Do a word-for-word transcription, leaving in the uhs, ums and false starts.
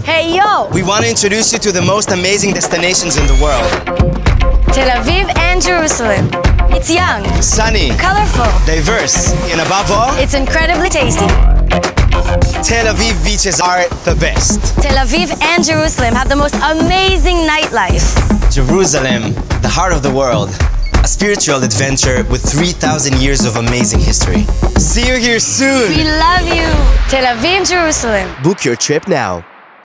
Hey yo! We want to introduce you to the most amazing destinations in the world. Tel Aviv and Jerusalem. It's young, Sunny, colorful, diverse, and above all, it's incredibly tasty. Tel Aviv beaches are the best. Tel Aviv and Jerusalem have the most amazing nightlife. Jerusalem, the heart of the world. A spiritual adventure with three thousand years of amazing history. See you here soon! We love you! Tel Aviv, Jerusalem. Book your trip now.